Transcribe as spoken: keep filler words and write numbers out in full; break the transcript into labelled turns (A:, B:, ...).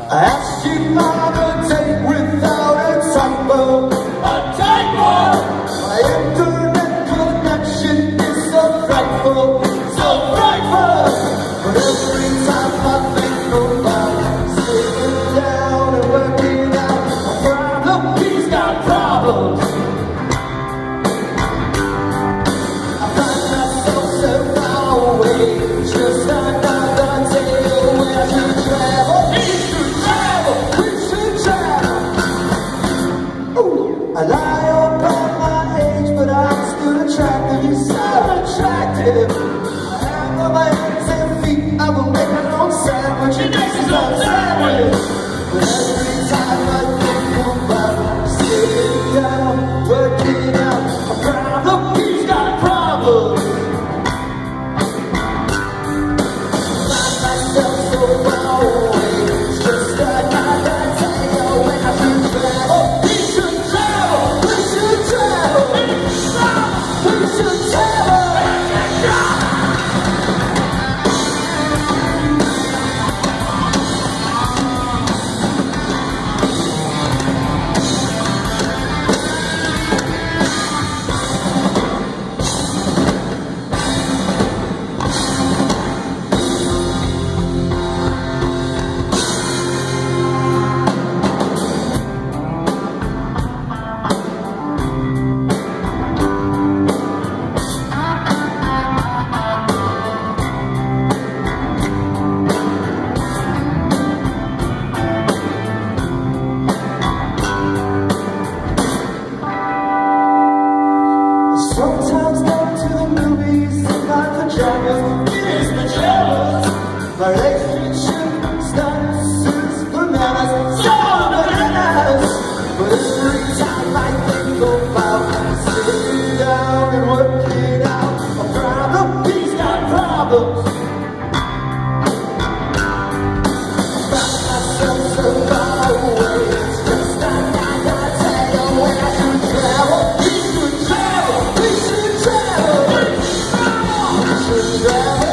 A: I asked you on a date without a typo. A typo! My internet connection is so frightful, so frightful. But every time I think about sitting down and working out a problem, he's got problems. I find myself so far away, just another tale where I should travel. I lie about my age, but I'm still attractive. You're so attractive. I have no hands and feet. I will make my own sandwich. It makes his own sandwich. But every time I think about sitting down, working out a problem, he's got a problem. I find myself so far away. It's just another tale when I should travel. Sometimes go to the movies in my pajamas. It is pajamas. My relationship status is bananas. So bananas. But every time I think about sitting down and working out a problem, he's got problems. I found myself so far away. It's just another tale when I should travel. We should travel. We should travel.